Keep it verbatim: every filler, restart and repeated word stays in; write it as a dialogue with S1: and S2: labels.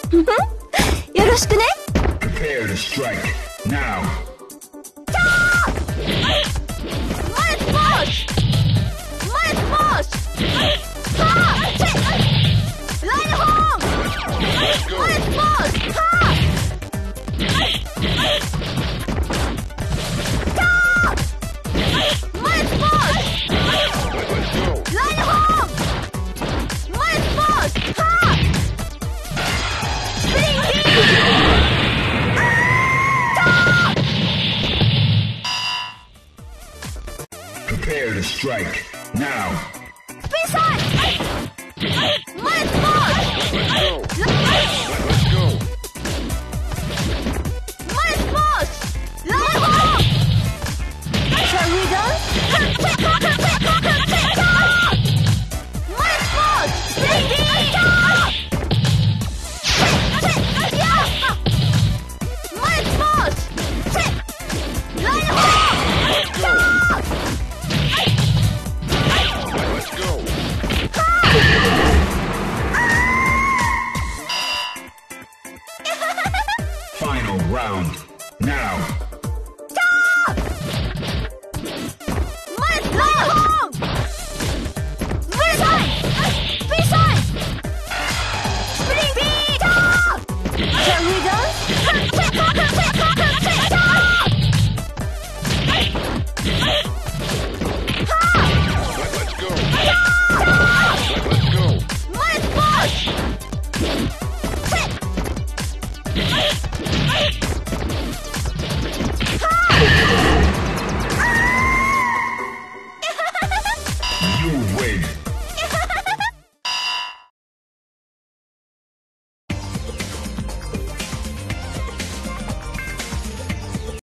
S1: よろしくね。
S2: Prepare to strike. Now.
S1: Let's push! Let's push! Ha! Line home!
S2: Let's go.
S1: Let's push! Ha! Let's push!
S2: Let's go.
S1: Line home! Let's push! Ha! Spring heel!
S2: Prepare to strike.